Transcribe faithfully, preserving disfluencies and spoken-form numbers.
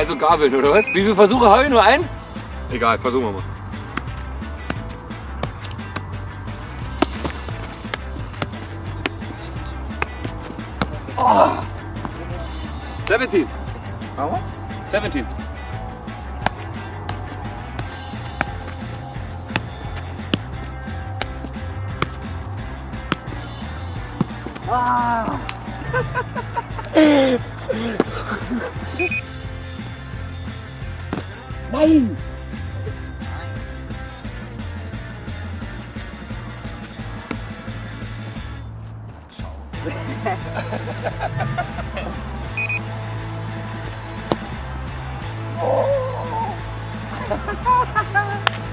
Also Gabeln, oder was? Wie viele Versuche habe ich? Nur einen? Egal, versuchen wir mal. Oh. siebzehn. How much? siebzehn. Ah. Nein! Oh.